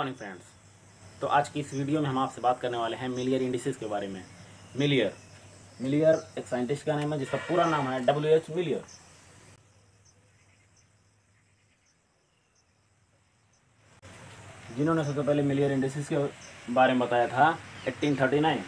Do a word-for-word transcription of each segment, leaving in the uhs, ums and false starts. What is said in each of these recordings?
Morning friends. तो आज की इस वीडियो में हम आपसे बात करने वाले हैं मिलियर इंडिसेस के बारे में। मिलियर मिलियर एक साइंटिस्ट का नाम है जिसका पूरा नाम है डब्ल्यू एच मिलियर। जिन्होंने सबसे पहले मिलियर इंडिसेस के बारे में बताया था अठारह सौ उनतालीस।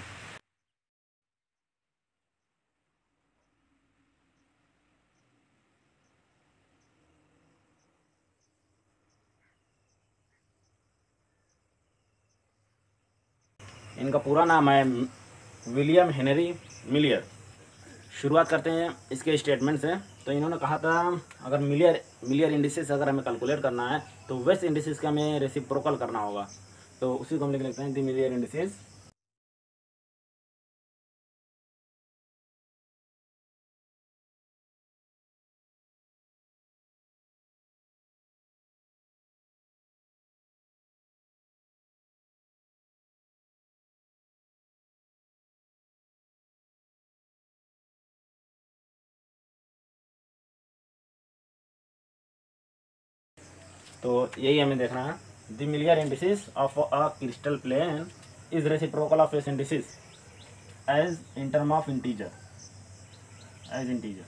इनका पूरा नाम है विलियम हेनरी मिलियर। शुरुआत करते हैं इसके स्टेटमेंट से। तो इन्होंने कहा था अगर मिलियर मिलियर इंडिसेस अगर हमें कैलकुलेट करना है तो वेस्ट इंडिसेस का हमें रेसिप्रोकल करना होगा। तो उसी को हम लिख लेते हैं दी मिलियर इंडिसेस। तो यही हमें देखना है। The Miller indices of a crystal plane is reciprocal of S indices as in term of integer as integer.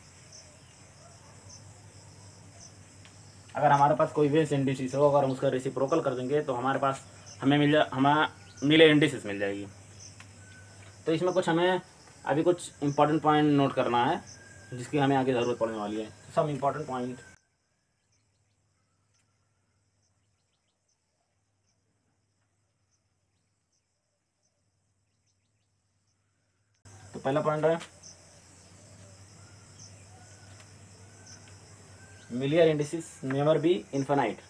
अगर हमारे पास कोई वेस इंडिसेस हो, अगर हम उसका रेसिप्रोकल कर देंगे तो हमारे पास हमें मिल जा हमें मिलियर इंडिसेस मिल जाएगी। तो इसमें कुछ हमें अभी कुछ इंपॉर्टेंट पॉइंट नोट करना है जिसकी हमें आगे ज़रूरत पड़ने वाली है। Some important point. तो पहला पॉइंट है Miller indices never be infinite.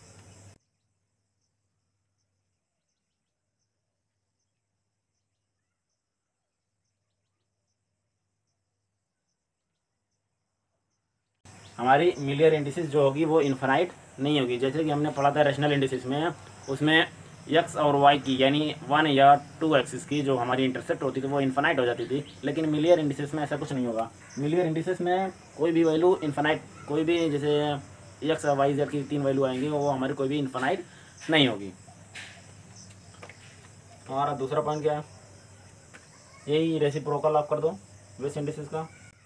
हमारी मिलियर इंडिसेस जो होगी वो इन्फिनाइट नहीं होगी। जैसे कि हमने पढ़ा था रैशनल इंडिसेस में, उसमें एक्स और वाई की यानी वन या टू एक्सिस की जो हमारी इंटरसेप्ट होती थी वो इन्फिनाइट हो जाती थी। लेकिन मिलियर इंडिसेस में ऐसा कुछ नहीं होगा। मिलियर इंडिसेस में कोई भी वैल्यू इन्फिनाइट, कोई भी जैसे एक्स और वाई जेड की तीन वैल्यू आएंगी वो हमारी कोई भी इन्फिनाइट नहीं होगी। हमारा दूसरा पॉइंट क्या है? यही रेसिप्रोकल आप कर दो वेस इंडिसेस का।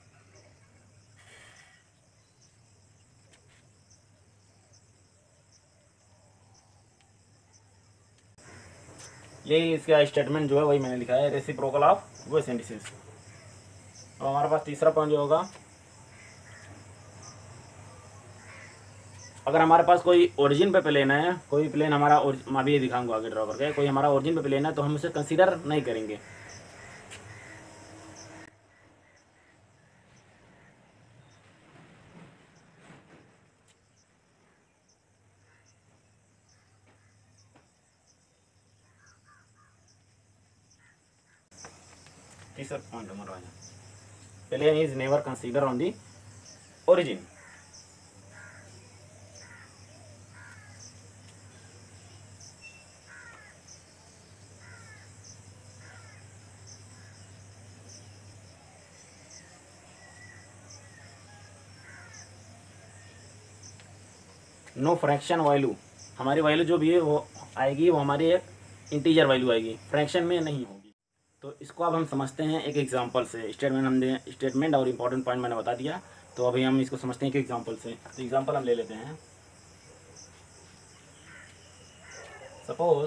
यही इसका स्टेटमेंट जो है वही मैंने लिखा है, रेसिप्रोकल ऑफ वेस इंडिसेस। अब हमारे पास तीसरा पॉइंट जो होगा, अगर हमारे पास कोई ओरिजिन पे प्लेन है, कोई प्लेन हमारा मैं अभी दिखाऊंगा आगे ड्रॉ करके, कोई हमारा ओरिजिन पे प्लेन है तो हम उसे कंसीडर नहीं करेंगे। तीसरा पॉइंट हमारा plane is never consider on the origin. No fraction value, हमारी वैल्यू जो भी है वो आएगी वो हमारी एक इंटीजर वैल्यू आएगी, फ्रैक्शन में नहीं होगी। तो इसको अब हम समझते हैं एक एग्जांपल से। स्टेटमेंट हमने स्टेटमेंट और इम्पोर्टेंट पॉइंट मैंने बता दिया, तो अभी हम इसको समझते हैं एक एग्जांपल से। तो एग्जांपल हम ले लेते हैं। सपोज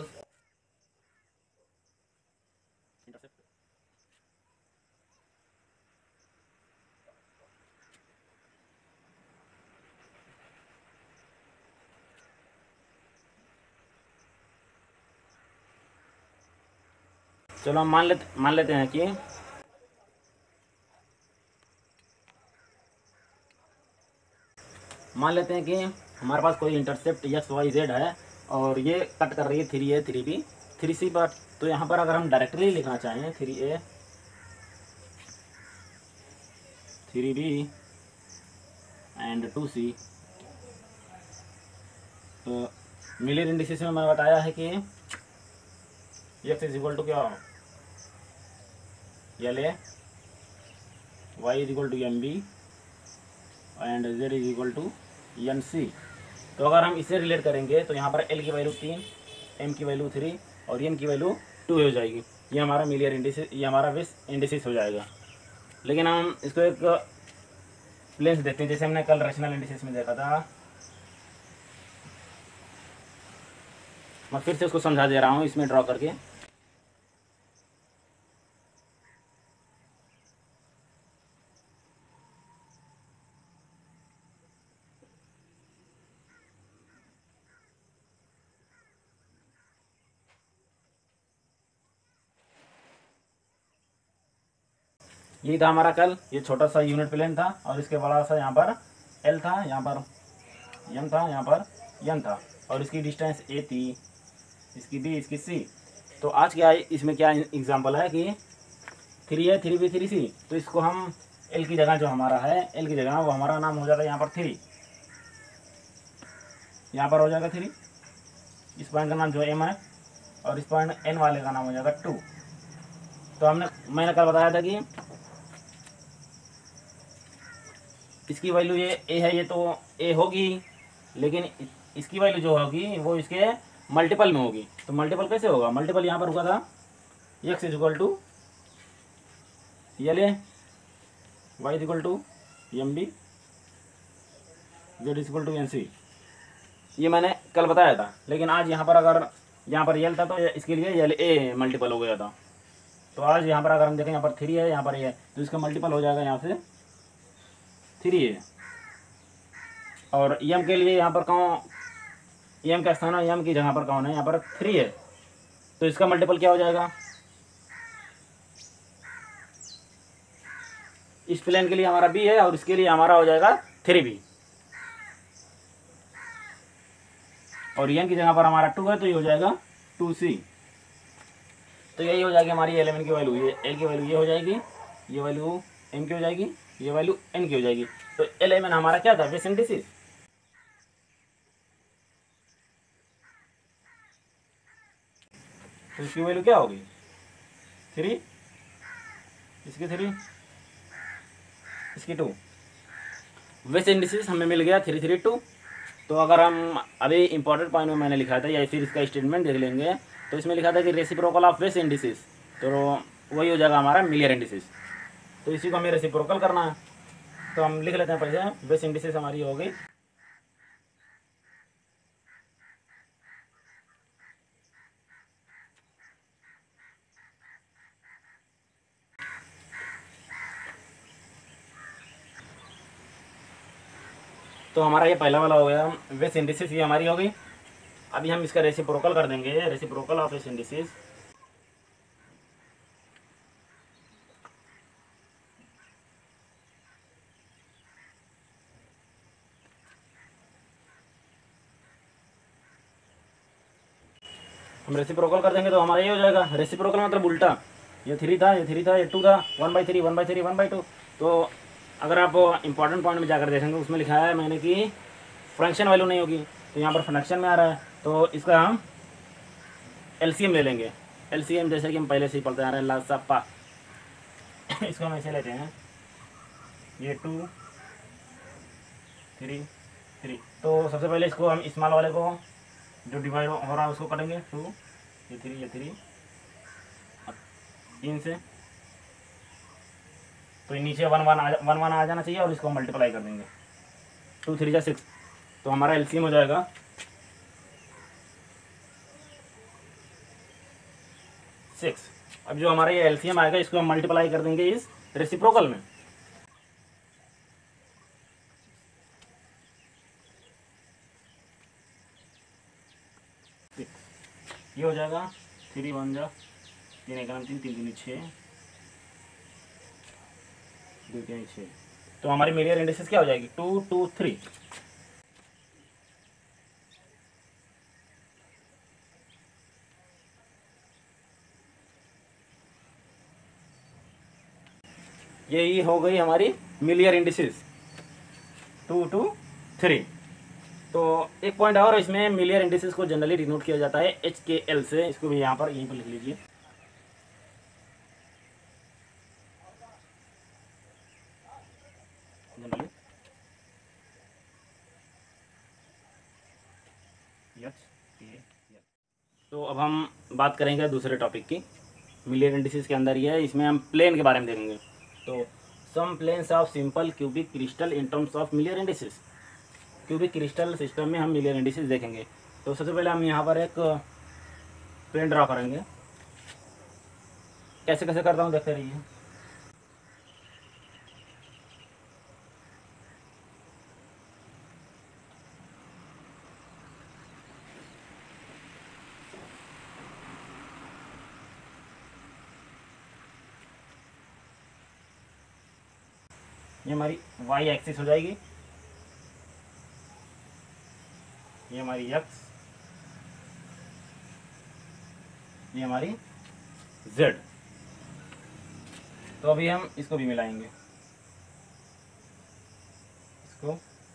चलो हम मान लेते मान लेते हैं कि मान लेते हैं कि हमारे पास कोई इंटरसेप्ट एक्स वाई जेड है और ये कट कर रही है three A three B three C पर। तो यहाँ पर अगर हम डायरेक्टली लिखना चाहें three A three B and two C, तो मिलियर इंडिसेस में मैंने बताया है कि एक्स इज इक्वल टू क्या हो L A, Y is equal to M B and Z is equal to N C. तो अगर हम इसे रिलेट करेंगे तो यहाँ पर एल की वैल्यू तीन, एम की वैल्यू थ्री और एन की वैल्यू टू हो जाएगी। ये हमारा मिलियर इंडिसिस, ये हमारा विस इंडिसिस हो जाएगा। लेकिन हम इसको एक प्लेन्स देखते हैं, जैसे हमने कल रैशनल इंडिसिस में देखा था। मैं फिर से उसको समझा दे रहा हूँ इसमें ड्रॉ करके। ये था हमारा कल, ये छोटा सा यूनिट प्लेन था और इसके बड़ा सा यहाँ पर एल था, यहाँ पर एम था, यहाँ पर एन था और इसकी डिस्टेंस ए थी, इसकी बी, इसकी सी। तो आज क्या इसमें क्या एग्जांपल है कि थ्री है, थ्री बी थ्री सी, तो इसको हम एल की जगह जो हमारा है, एल की जगह वो हमारा नाम हो जाता है यहाँ पर थ्री, यहाँ पर हो जाएगा थ्री। इस पॉइंट का नाम जो एम है और इस पॉइंट एन वाले का नाम हो जाएगा टू। तो हमने मैंने कल बताया था कि इसकी वैल्यू ये ए है, ये तो ए होगी, लेकिन इसकी वैल्यू जो होगी वो इसके मल्टीपल में होगी। तो मल्टीपल कैसे होगा? मल्टीपल यहाँ पर हुआ था X is equal to L A, Y is equal to M B, Z is equal to N C. ये मैंने कल बताया था। लेकिन आज यहाँ पर अगर यहाँ पर एल था तो इसके लिए एल ए मल्टीपल हो गया था। तो आज यहाँ पर अगर हम देखें, यहाँ पर थ्री है, यहाँ पर ए है, तो इसका मल्टीपल हो जाएगा यहाँ से थ्री है। और एम के लिए यहाँ पर कौन, एम का स्थान है, एम की जगह पर कौन है, यहाँ पर थ्री है, तो इसका मल्टीपल क्या हो जाएगा? इस प्लेन के लिए हमारा बी है और इसके लिए हमारा हो जाएगा थ्री बी, और एन की जगह पर हमारा टू है तो ये हो जाएगा टू सी। तो यही हो जाएगी हमारी एल एम एन की वैल्यू, ये एल की वैल्यू ये हो जाएगी, ये वैल्यू एम की हो जाएगी, ये वैल्यू एन की हो जाएगी। तो एल एम एन हमारा क्या था? विस इंडिसिस। तो इसकी वैल्यू क्या होगी? थ्री, इसकी थ्री, इसकी टू। विस इंडिसिस हमें मिल गया थ्री थ्री टू। तो अगर हम अभी इंपॉर्टेंट पॉइंट में मैंने लिखा था या फिर इसका स्टेटमेंट देख लेंगे, तो इसमें लिखा था कि रेसिप्रोकल ऑफ विस इंडिसिस, तो वही हो जाएगा हमारा मिलियर इंडिसिस। तो इसी को हमें रेसिप्रोकल करना है, तो हम लिख लेते हैं पहले। विस इंडिसिस हमारी हो गई तो हमारा ये पहला वाला हो गया विस इंडिसिस, ये हमारी हो गई। अभी हम इसका रेसिप्रोकल कर देंगे, रेसिप्रोकल ऑफ विस इंडिसिस। हम रेसिप्रोकल कर देंगे तो हमारा ये हो जाएगा। रेसिप्रोकल मतलब उल्टा, ये थ्री था, ये थ्री था, ये टू था, one by three, one by three, one by two. तो अगर आप इंपॉर्टेंट पॉइंट में जाकर देखेंगे, उसमें लिखा है मैंने कि फ्रैक्शन वैल्यू नहीं होगी, तो यहाँ पर फ्रैक्शन में आ रहा है, तो इसका हम एलसीएम ले लेंगे। एलसीएम जैसे कि हम पहले से ही पढ़ते आ रहे हैं, लासपा। इसको हम ऐसे लेते हैं, ये टू थ्री थ्री। तो सबसे पहले इसको हम स्मॉल वाले को जो डिवाइड हो रहा है उसको करेंगे, टू, ये थ्री, ये थ्री, तीन से तो नीचे वन वन आ वन वन आ जाना चाहिए और इसको मल्टीप्लाई कर देंगे, टू थ्री जा सिक्स। तो हमारा एलसीएम हो जाएगा सिक्स। अब जो हमारा ये एलसीएम आएगा इसको हम मल्टीप्लाई कर देंगे इस रेसिप्रोकल में। ये हो जाएगा थ्री वन जा तीन एक तीन, तीन तीन छः, दो तीन छः। तो हमारी मिलियर इंडिसिस क्या हो जाएगी? Two two three. यही हो गई हमारी Miller indices, two two three. तो एक पॉइंट और, इसमें मिलियर इंडिसिस को जनरली डिनोट किया जाता है एच के एल से। इसको भी यहाँ पर यहीं पर लिख लीजिए। Generally H K L. तो अब हम बात करेंगे दूसरे टॉपिक की। मिलियर इंडिसेस के अंदर ये है, इसमें हम प्लेन के बारे में देखेंगे। तो some planes of simple cubic crystal in terms of Miller indices. Cubic crystal system में हम मिलियर इंडिसेस देखेंगे। तो सबसे पहले हम यहाँ पर एक प्लेन ड्रा करेंगे। कैसे कैसे करता हूँ देखते रहिए। ये हमारी वाई एक्सिस हो जाएगी, ये हमारी एक्स, ये हमारी जेड। तो अभी हम इसको भी मिलाएंगे, इसको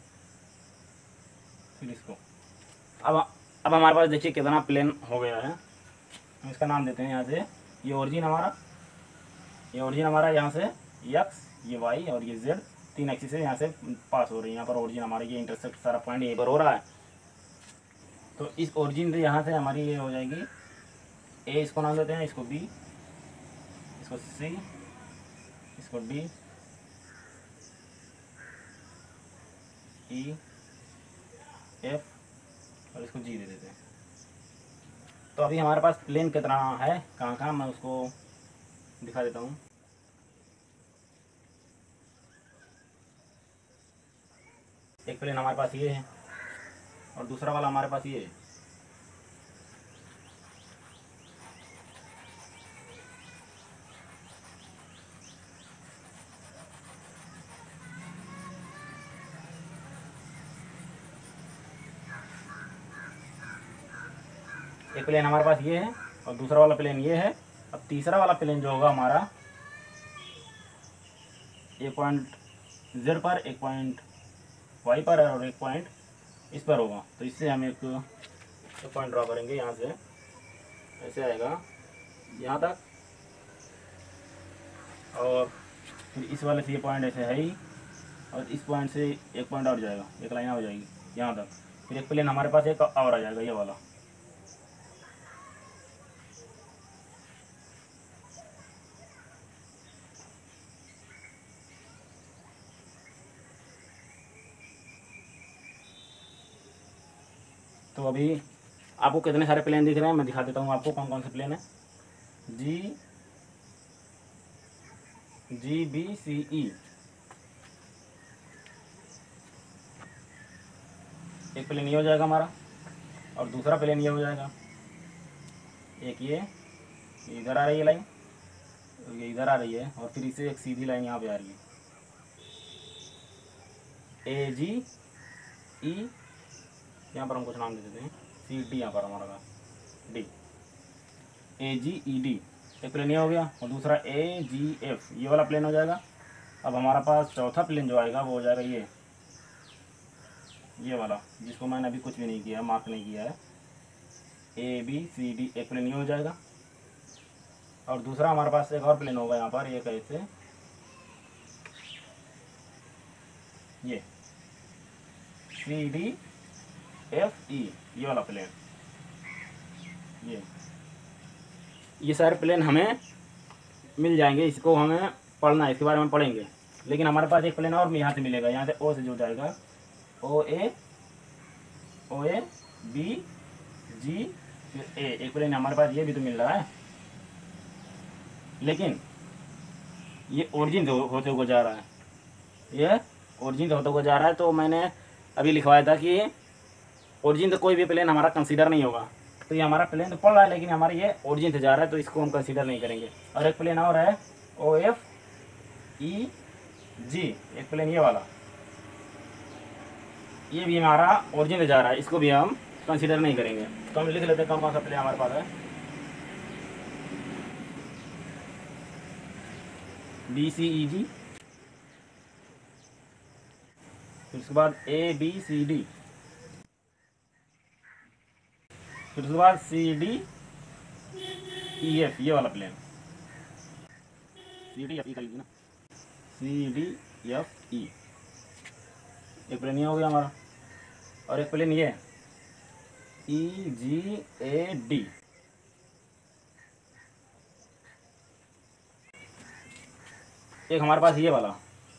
फिर इसको। अब अब हमारे पास देखिए कितना प्लेन हो गया है। हम इसका नाम देते हैं यहाँ से, ये ओरिजिन हमारा, ये ओरिजिन हमारा यहाँ से एक्स, ये वाई और ये जेड, तीन एक्सिस से यहाँ से पास हो रही है। यहाँ पर ओरिजिन हमारी ये इंटरसेक्ट सारा पॉइंट यहीं पर हो रहा है। तो इस ओरिजिन से यहाँ से हमारी ये हो जाएगी ए, इसको नाम देते हैं, इसको बी, इसको सी, इसको डी, ई, एफ और इसको जी दे देते हैं। तो अभी हमारे पास प्लेन कितना है, कहाँ कहाँ, मैं उसको दिखा देता हूँ। एक प्लेन हमारे पास ये है और दूसरा वाला हमारे पास ये है। एक प्लेन हमारे पास ये है और दूसरा वाला प्लेन ये है। अब तीसरा वाला प्लेन जो होगा हमारा, एक पॉइंट जेड पर, एक पॉइंट वाई पर और एक पॉइंट इस पर होगा। तो इससे हम एक पॉइंट ड्रॉ करेंगे, यहाँ से ऐसे आएगा यहाँ तक, और फिर इस वाले से ये पॉइंट ऐसे है ही, और इस पॉइंट से एक पॉइंट और जाएगा, एक लाइन हो जाएगी यहाँ तक। फिर एक प्लेन हमारे पास एक और आ जाएगा, ये वाला। तो अभी आपको कितने सारे प्लेन दिख रहे हैं, मैं दिखा देता हूँ आपको कौन कौन से प्लेन है। जी जी बी सी ई, एक प्लेन ये हो जाएगा हमारा, और दूसरा प्लेन ये हो जाएगा। एक ये इधर आ रही है लाइन, ये इधर आ रही है, और फिर इसे एक सीधी लाइन यहाँ पे आ रही है। ए जी ई, यहाँ पर हम कुछ नाम दे देते हैं, सी डी यहाँ पर हमारा का D, A G E D, एक प्लेन ये हो गया, और दूसरा ए जी एफ, ये वाला प्लेन हो जाएगा। अब हमारा पास चौथा प्लेन जो आएगा वो हो जाएगा ये ये वाला, जिसको मैंने अभी कुछ भी नहीं किया, मार्क नहीं किया है। ए बी सी डी, एक प्लेन ये हो जाएगा, और दूसरा हमारे पास एक और प्लेन होगा यहाँ पर, ये कैसे, ये सी डी एफ ई, ये वाला प्लेन। ये ये सारे प्लेन हमें मिल जाएंगे, इसको हमें पढ़ना है, इसके बारे में पढ़ेंगे। लेकिन हमारे पास एक प्लेन और यहाँ से मिलेगा, यहाँ से ओ से जुड़ जाएगा, ओ ए, ओ ए बी जी, फिर ए, एक प्लेन हमारे पास ये भी तो मिल रहा है। लेकिन ये ओरिजिन होते हुए जा रहा है, ये ओरिजिन होते हुए जा रहा है। तो मैंने अभी लिखवाया था कि ओरिजिन तो कोई भी प्लेन हमारा कंसीडर नहीं होगा। तो ये हमारा प्लेन तो पड़ रहा है, लेकिन हमारे ये ओरिजिन से जा रहा है, तो इसको हम कंसीडर नहीं करेंगे। और एक प्लेन और है, ओ एफ ई जी, एक प्लेन ये वाला, ये भी हमारा ओरिजिन से जा रहा है, इसको भी हम कंसीडर नहीं करेंगे। तो हम लिख लेते हैं कौन कौन सा प्लेन हमारे पास है। बी सी ई जी, फिर उसके बाद ए बी सी डी, फिर उसके बाद सी डी ई एफ, ये वाला plane, C D F E कर लीजिए ना, सी डी एफ ई, एक प्लेन ये हो गया हमारा। और एक प्लेन ये ई जी ए डी, एक हमारे पास ये वाला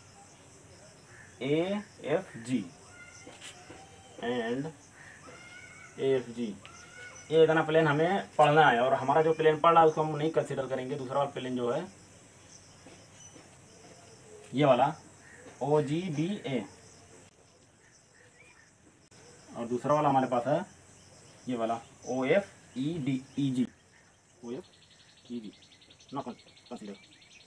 A F G and A F G, ये इतना प्लेन हमें पढ़ना है, और हमारा जो प्लेन पढ़ रहा है उसको हम नहीं कंसीडर करेंगे। दूसरा वाला प्लेन जो है ये वाला ओ जी बी ए, और दूसरा वाला हमारे पास है ये वाला O F E D E G, O F E D not consider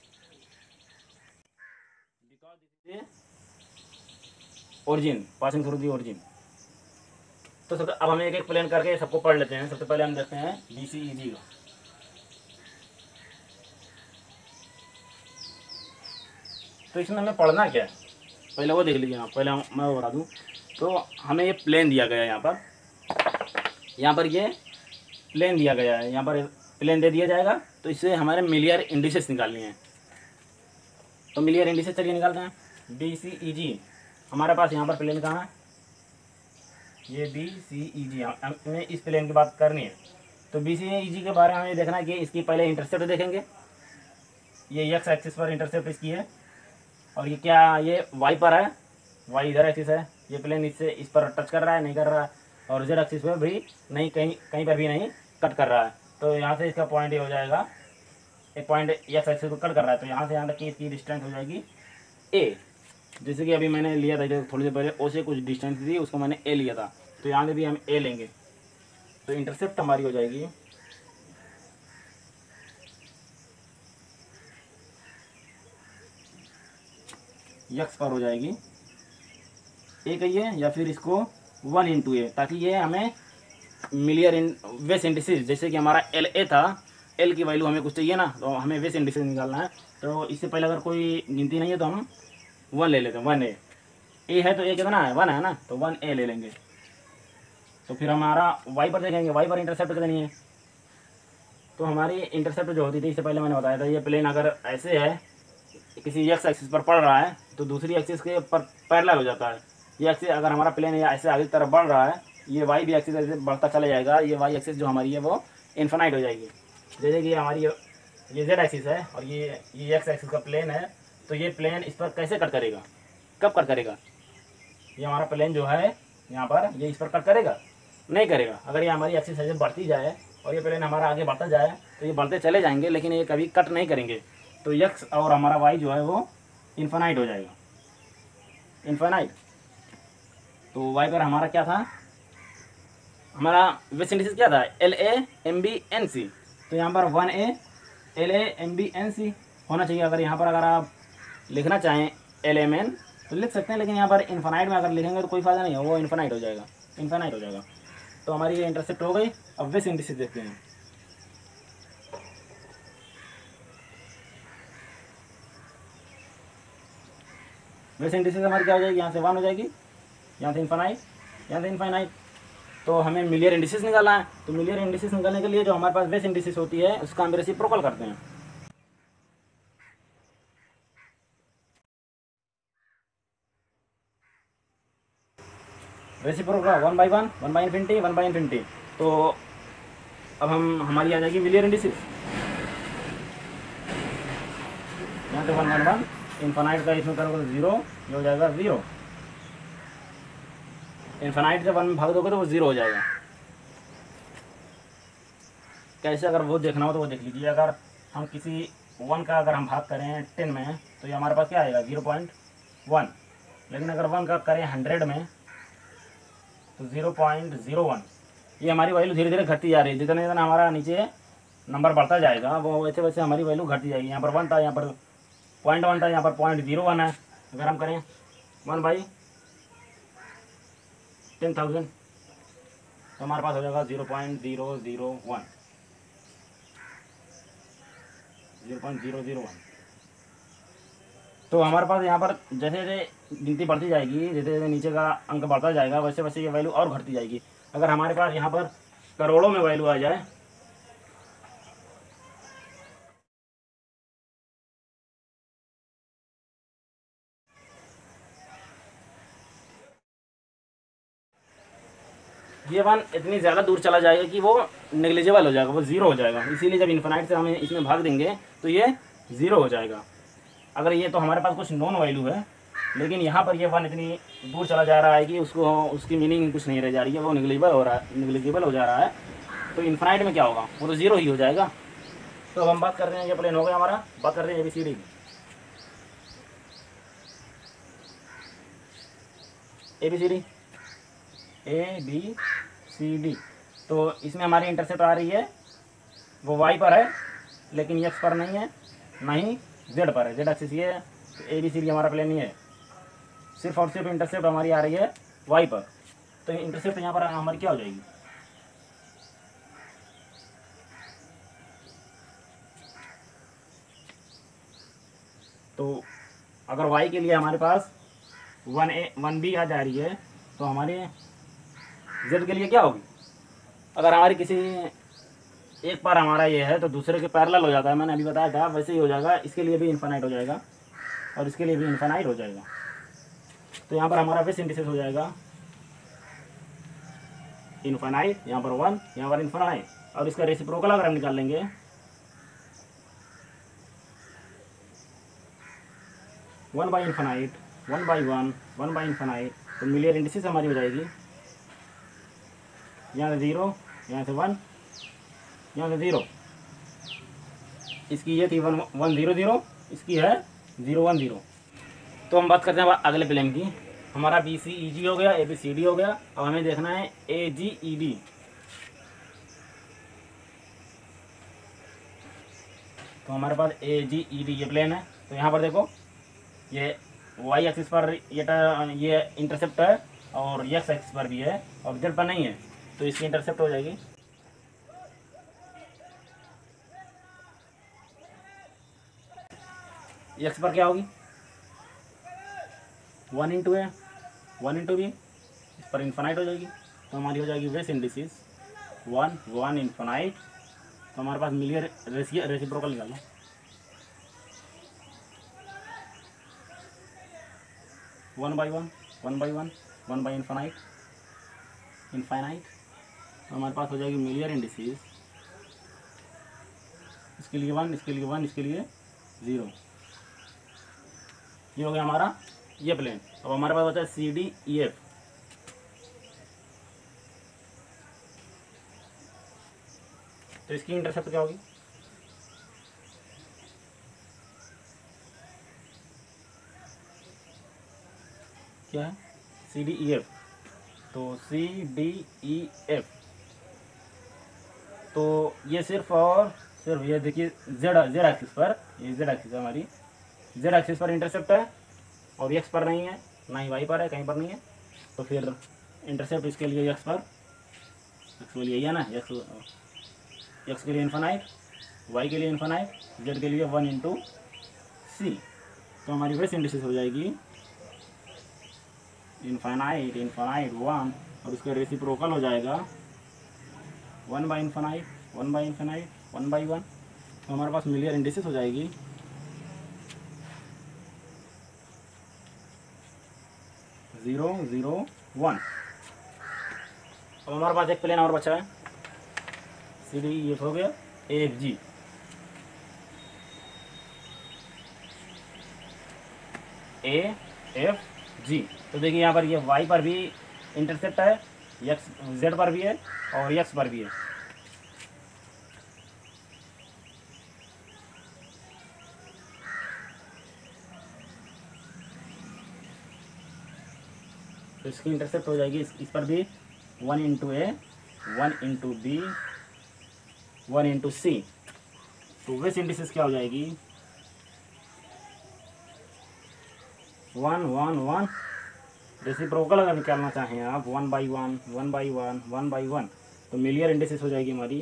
because this is origin passing through the origin. तो सब अब हम एक एक प्लेन करके सबको पढ़ लेते हैं। सबसे पहले हम देखते हैं बी सी ई जी का। तो इसमें हमें पढ़ना क्या है पहले वो देख लीजिए आप। पहले हम मैं बता दूँ तो हमें ये प्लेन दिया गया है, यहाँ पर यहाँ पर ये प्लेन दिया गया है, यहाँ पर प्लेन दे दिया जाएगा। तो इससे हमारे मिलियर इंडिसेस निकालनी है। तो मिलियर इंडिसेस चलिए निकालते हैं। बी सी ई जी हमारे पास यहाँ पर प्लेन कहाँ है, ये बी सी ई जी, हमें इस प्लेन की बात करनी है। तो बी सी ई जी के बारे में हमें देखना है कि इसकी पहले इंटरसेप्ट देखेंगे। ये एक्स एक्सिस पर इंटरसेप्ट इसकी है, और ये क्या ये वाई पर है, वाई इधर एक्सिस है। ये प्लेन इससे इस पर टच कर रहा है, नहीं कर रहा है, और जेड एक्सिस पर भी नहीं, कहीं कहीं पर भी नहीं कट कर रहा है। तो यहाँ से इसका पॉइंट ये हो जाएगा, एक पॉइंट एक्स एक्सिस को कट कर रहा है। तो यहाँ से यहाँ तक की इसकी डिस्टेंस हो जाएगी ए। जैसे कि अभी मैंने लिया था जो थोड़ी देर पहले, ओ से कुछ डिस्टेंस थी उसको मैंने ए लिया था, तो यहाँ से भी हम ए लेंगे। तो इंटरसेप्ट हमारी हो जाएगी यक्स पर हो जाएगी ए कहिए, या फिर इसको वन इंटू ए, ताकि ये हमें मिलियर इन वेस इंडिसेस, जैसे कि हमारा एल ए था, एल की वैल्यू हमें कुछ चाहिए ना, तो हमें वेस इंडिसेस निकालना है। तो इससे पहले अगर कोई गिनती नहीं है तो हम वन ले लेते हैं। वन ए ए है तो ए कितना है, वन है ना, तो वन ए ले लेंगे। तो फिर हमारा वाई पर देखेंगे, वाई पर इंटरसेप्ट कितनी है। तो हमारी इंटरसेप्ट जो होती थी इससे पहले मैंने बताया था, ये प्लेन अगर ऐसे है किसी एक्स एक्सिस पर पड़ रहा है तो दूसरी एक्सिस के पर पैरेलल हो जाता है। ये एक्सिस अगर हमारा प्लेन ऐसे आगे की तरफ बढ़ रहा है, ये वाई भी एक्सिस ऐसे बढ़ता चला जाएगा। ये वाई एक्सिस जो हमारी है वो इन्फिनाइट हो जाएगी। जैसे कि हमारी ये जेड एक्सिस है और ये ये एक्स एक्सिस का प्लेन है, तो ये प्लेन इस पर कैसे कट करेगा, कब कट करेगा। ये हमारा प्लेन जो है यहाँ पर ये इस पर कट करेगा, नहीं करेगा। अगर ये हमारी एक्सिस ऐसे बढ़ती जाए और ये प्लेन हमारा आगे बढ़ता जाए तो ये बढ़ते चले जाएंगे, लेकिन ये कभी कट नहीं करेंगे। तो एक्स और हमारा वाई जो है वो इन्फिनाइट हो जाएगा, इन्फिनाइट। तो वाई पर हमारा क्या था, हमारा वेस इंडिसेस क्या था, L A M B N C. तो यहाँ पर one A L A M B N C होना चाहिए। अगर यहाँ पर अगर आप लिखना चाहें एल एम एन तो लिख सकते हैं, लेकिन यहाँ पर इन्फिनाइट में अगर लिखेंगे तो कोई फायदा नहीं है, वो इन्फिनाइट हो जाएगा, इन्फिनाइट हो जाएगा। तो हमारी ये इंटरसेप्ट हो गई। अब वेस इंडिसेस देखते हैं। वेस इंडिसेस हमारी क्या हो जाएगी, यहाँ से वन हो जाएगी, यहाँ से इन्फिनाइट, यहाँ से इन्फिनाइट। तो हमें मिलियर इंडिसेस निकालना है। तो मिलियर इंडिसेस निकालने के लिए जो हमारे पास वेस इंडिसेस होती है उसका हम रेसिप्रोकल करते हैं। Reciprocal one by one, one by infinity, one by infinity. तो अब हम हमारी आ जाएगी मिलियर इंडिसेस। यहाँ से वन वन वन, इन्फिनाइट का इसमें करोगे तो जीरो, ये हो जाएगा जीरो। इन्फिनाइट से वन में भाग दोगे तो वो जीरो हो जाएगा। कैसे अगर वो देखना हो तो वो देख लीजिए। अगर हम किसी वन का अगर हम भाग करें टेन में तो ये हमारे पास क्या आएगा, जीरो पॉइंट वन। लेकिन अगर वन का करें हंड्रेड में तो ज़ीरो पॉइंट ज़ीरो वन। ये हमारी वैल्यू धीरे धीरे घटती जा रही है। जितना जितना हमारा नीचे नंबर बढ़ता जाएगा वो वैसे वैसे हमारी वैल्यू घटती जाएगी। यहाँ पर वन था, यहाँ पर पॉइंट वन था, यहाँ पर पॉइंट जीरो वन है। अगर हम करें वन बाई टेन थाउजेंड तो हमारे पास हो जाएगा zero point zero zero one, zero point zero zero one. तो हमारे पास यहाँ पर जैसे जैसे गिनती बढ़ती जाएगी, जैसे जैसे नीचे का अंक बढ़ता जाएगा वैसे वैसे ये वैल्यू और घटती जाएगी। अगर हमारे पास यहाँ पर करोड़ों में वैल्यू आ जाए ये वन इतनी ज़्यादा दूर चला जाएगा कि वो नेग्लिजिबल हो जाएगा, वो ज़ीरो हो जाएगा। इसीलिए जब इन्फिनाइट से हमें इसमें भाग देंगे तो ये ज़ीरो हो जाएगा। अगर ये तो हमारे पास कुछ नॉन वैल्यू है, लेकिन यहाँ पर ये वन इतनी दूर चला जा रहा है कि उसको उसकी मीनिंग कुछ नहीं रह जा रही है, वो निगलिजिबल हो रहा है निगलिजिबल हो जा रहा है, तो इन्फिनाइट में क्या होगा, वो तो ज़ीरो ही हो जाएगा। तो अब हम बात करते हैं, ये प्लेन हो गया हमारा, बात करते हैं ए बी सी डी की। A B C D A B C D तो इसमें हमारी इंटरसेप्ट आ रही है, वो वाई पर है लेकिन एक्स पर नहीं है, ना ही जेड पर है, जेड एक्सिस ये है। तो ए बी सी डी हमारा प्लेन नहीं है, सिर्फ और सिर्फ इंटरसेप्ट हमारी आ रही है वाई पर। तो इंटरसेप्ट यहाँ पर हमारी क्या हो जाएगी, तो अगर वाई के लिए हमारे पास वन ए वन बी आ जा रही है, तो हमारे जेड के लिए क्या होगी, अगर हमारी किसी एक बार हमारा ये है तो दूसरे के पैरेलल हो जाता है, मैंने अभी बताया था, वैसे ही हो जाएगा, इसके लिए भी इन्फिनाइट हो जाएगा और इसके लिए भी इन्फिनाइट हो जाएगा। तो यहाँ पर हमारा बेस इंडिसेस हो जाएगा इन्फिनाइट, यहाँ पर वन, यहाँ पर इन्फिनाइट, और इसका रेसिप्रोकल अगर हम निकाल लेंगे one by infinite, one by one, one by infinite, तो मिलियर इंडिसेस हमारी हो जाएगी, यहाँ से ज़ीरो, यहाँ से वन, यहाँ से ज़ीरो, इसकी ये थी वन वन ज़ीरो ज़ीरो, इसकी है ज़ीरो वन ज़ीरो। तो हम बात करते हैं अगले प्लेन की, हमारा बी सी ई जी हो गया, ए बी सी डी हो गया, अब हमें देखना है ए जी ई डी। तो हमारे पास ए जी ई डी ये प्लेन है, तो यहाँ पर देखो ये वाई एक्सिस पर ये ये इंटरसेप्ट है और एक्स एक्सिस पर भी है और जेड पर नहीं है, तो इसकी इंटरसेप्ट हो जाएगी एक्स पर क्या होगी, वन इंटू है, वन इंटू बी, इस पर इन्फिनाइट हो जाएगी, तो हमारी हो जाएगी Weiss indices one one infinite. तो हमारे पास मिलियर रेसियो रेसिप्रोकल निकालना, one by one, one by one, one by infinite infinite, तो हमारे पास हो जाएगी मिलियर इंडिसेस, इसके लिए वन, इसके लिए वन, इसके लिए ज़ीरो। ये हो गया हमारा ये प्लेन। अब हमारे पास बचा है सी डी ई एफ। तो इसकी इंटरसेप्ट क्या होगी, क्या है, सी डी ई एफ। तो सी डी ई एफ तो ये सिर्फ और सिर्फ ये देखिए जेड जेड एक्सिस पर, ये जेड एक्सिस हमारी जेड एक्सिस पर इंटरसेप्ट है और एक्स पर नहीं है, ना ही वाई पर है, कहीं पर नहीं है। तो फिर इंटरसेप्ट इसके लिए एक्स पर, एक्स के लिए यही है ना, एक्स एक्स के लिए इन्फिनाइट, वाई के लिए इन्फिनाइट, जेड के लिए वन इंटू सी। तो हमारी बेस इंडिसेस हो जाएगी इन्फिनाइट इन्फिनाइट वन, और उसका रेसिप्रोकल हो जाएगा one by infinite, one by infinite, one by one. तो हमारे पास मिलियर इंडिसेस हो जाएगी ज़ीरो ज़ीरो वन। अब हमारे पास एक प्लेन और बचा है, सी डी ई एफ हो गया, ए एफ जी। ए एफ जी तो देखिए यहाँ पर ये वाई पर भी इंटरसेप्ट है, एक्स जेड पर भी है और एक्स पर भी है। तो इसकी इंटरसेप्ट हो जाएगी इस, इस पर भी one into A, one into B, one into C. तो बेस इंडिसेस क्या हो जाएगी, वन वन वन। रेसिप्रोकल अगर निकालना चाहें आप, one by one, one by one, one by one, तो मिलियर इंडिसेस हो जाएगी हमारी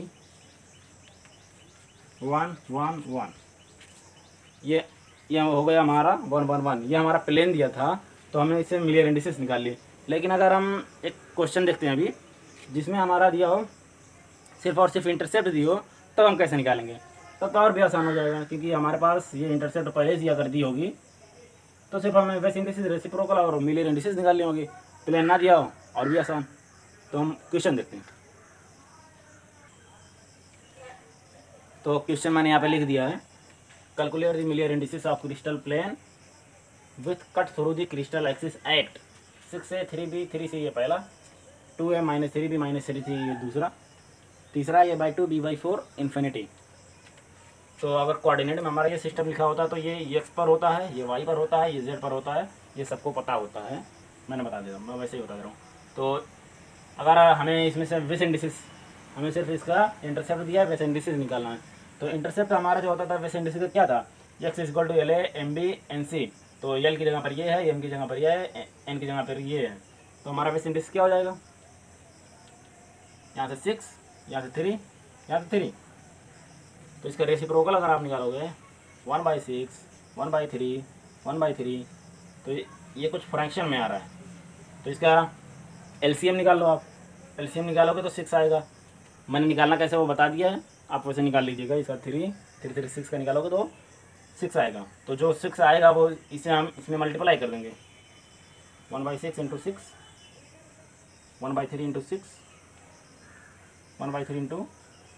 वन वन वन। ये ये हो गया हमारा वन वन वन। ये हमारा प्लेन दिया था तो हमने इससे मिलियर इंडिसेस निकाल लिए। लेकिन अगर हम एक क्वेश्चन देखते हैं अभी जिसमें हमारा दिया हो सिर्फ और सिर्फ इंटरसेप्ट दी हो, तब हम कैसे निकालेंगे, तब तो और भी आसान हो जाएगा, क्योंकि हमारे पास ये इंटरसेप्ट पहले से अगर दी होगी तो सिर्फ हमें बेस इंडिसेस, रेसिप्रोकल और मिलियर इंडिसेस निकालनी होगी। प्लेन ना दिया हो और भी आसान। तो हम क्वेश्चन देखते हैं। तो क्वेश्चन मैंने यहाँ पे लिख दिया है, calculate the Miller indices of crystal plane with cut through the crystal axis at six A three B three C ये पहला, two A minus three B minus three C ये दूसरा, तीसरा ये by two B by four infinity. तो अगर coordinate में हमारा ये सिस्टम लिखा होता है तो ये एक्स पर होता है, ये वाई पर होता है, ये जेड पर होता है, ये सबको पता होता है। मैंने बता दिया, मैं वैसे ही बता दे रहा हूँ। तो अगर हमें इसमें से विस इंडिसेस, हमें सिर्फ इसका इंटरसेप्ट दिया है, वैसे इंडिसेस निकालना है। तो इंटरसेप्ट हमारा जो होता था वैसे इंडिसेस का क्या था, X is equal to L A M B N C. तो एल की जगह पर ये है, एम की जगह पर ये है, एन की जगह पर ये है। तो हमारा विस इंडिसेस क्या हो जाएगा, यहाँ से सिक्स, यहाँ से थ्री, यहाँ से थ्री। तो इसका रेसिप्रोकल अगर आप निकालोगे one by six, one by three, one by three, तो ये कुछ फ्रैक्शन में आ रहा है। तो इसका एलसीएम निकाल लो आप, एलसीएम निकालोगे तो सिक्स आएगा। मैंने निकालना कैसे वो बता दिया है, आप वैसे निकाल लीजिएगा। इसका थ्री थ्री थ्री सिक्स का निकालोगे तो सिक्स आएगा। तो जो सिक्स आएगा वो इसे हम इसमें मल्टीप्लाई कर देंगे, one by six into six, one by three into six, one by three into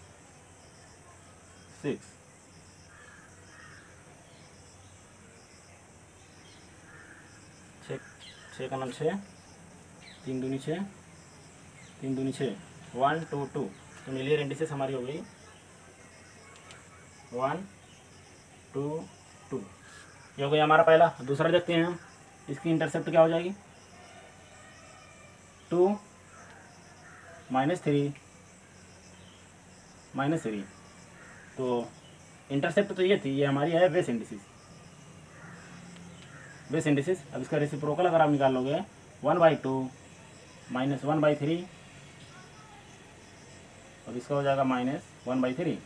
six. छः छः का नाम छः, तीन दूनी छः, तीन दूनी छः, वन टू टू। तो मिलियर इंडिसेस हमारी हो गई वन टू टू, ये हो गया हमारा पहला। दूसरा देखते हैं हम, इसकी इंटरसेप्ट क्या हो जाएगी, two minus three minus three. तो इंटरसेप्ट तो ये थी, ये हमारी है बेस इंडिसेस, बेस इंडिसेस। अब इसका रेसिप्रोकल अगर आप निकाल लोगे one by two minus one by three, और इसका हो जाएगा माइनस वन बाई थ्री।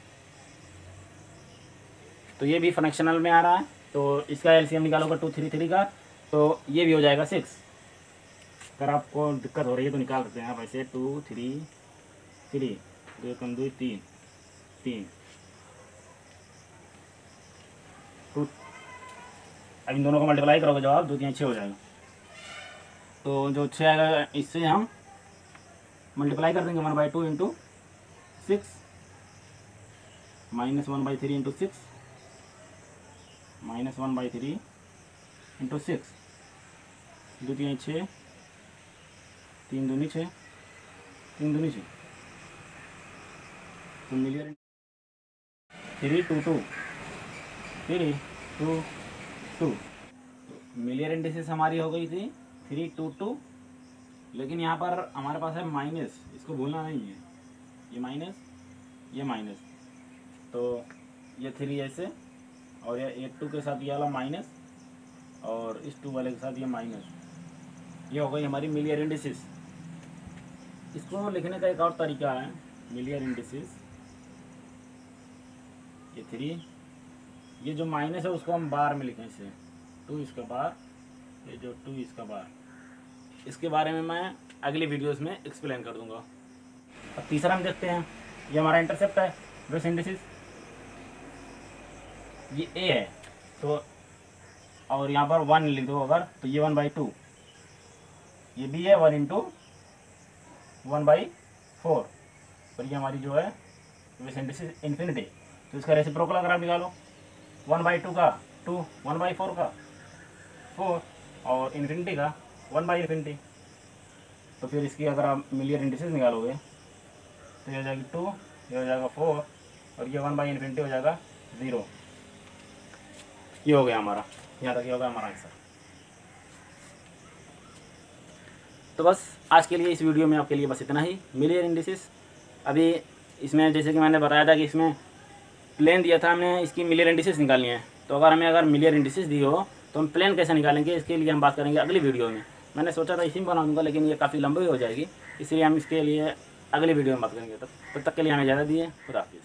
तो ये भी फ्रैक्शनल में आ रहा है। तो इसका एलसीएम निकालोगे टू थ्री थ्री का, तो ये भी हो जाएगा सिक्स। अगर आपको दिक्कत हो रही है तो निकाल सकते हैं आप ऐसे, टू थ्री थ्री, दो कम दो तीन, तीन टू। अब इन दोनों को मल्टीप्लाई करोगे जवाब दो तीन छः हो जाएगा। तो जो छः आएगा इससे हम मल्टीप्लाई कर देंगे, one by two into six minus one by three into six minus one by three into six, दो तीन छः, तीन दूनी छः, तीन दूनी छः। तो Miller three two two, three two two. Miller indices हमारी हो गई थी थ्री टू टू, लेकिन यहाँ पर हमारे पास है माइनस, इसको भूलना नहीं है, ये माइनस, ये माइनस। तो ये थ्री ऐसे, और ये एट टू के साथ ये वाला माइनस, और इस टू वाले के साथ ये माइनस। ये हो गई हमारी मिलियर इंडिसेस। इसको लिखने का एक और तरीका है, मिलियर इंडिसेस, ये थ्री, ये जो माइनस है उसको हम बार में लिखें, इसे टू इसका बार, ये जो टू इसका बार। इसके बारे में मैं अगली वीडियोस में एक्सप्लेन कर दूंगा। अब तीसरा हम देखते हैं, ये हमारा इंटरसेप्ट है बेस इंडिसेस, ये ए है। तो और यहाँ पर वन लिख दो अगर, तो ये वन बाई टू, ये बी है one into one by four, और ये हमारी जो है बेस इंडिसेस इन्फिनिटी। तो इसका रेसिप्रोकल अगर आप निकालो, वन बाई टू का टू, वन बाई फोर का फोर, और इन्फिनिटी का वन बाई इन्फिनिटी। तो फिर इसकी अगर आप मिलियर इंडिसेस निकालोगे तो ये हो जाएगी टू, ये हो जाएगा फोर, और ये वन बाई इन्फिनिटी हो जाएगा ज़ीरो। ये हो गया हमारा, यहाँ तक ये होगा हमारा आंसर। तो बस आज के लिए इस वीडियो में आपके लिए बस इतना ही। मिलियर इंडिसेस, अभी इसमें जैसे कि मैंने बताया था कि इसमें प्लेन दिया था, हमने इसकी मिलियर इंडिसेस निकालनी है। तो अगर हमें अगर मिलियर इंडिसेस दी हो तो हम प्लेन कैसे निकालेंगे, इसके लिए हम बात करेंगे अगली वीडियो में। मैंने सोचा था इसी में बना दूँगा, लेकिन ये काफ़ी लंबी हो जाएगी, इसलिए हम इसके लिए अगली वीडियो में बात करेंगे। तब तब तक के लिए हमें इजाज़त दिए, खुदा हाफिज़।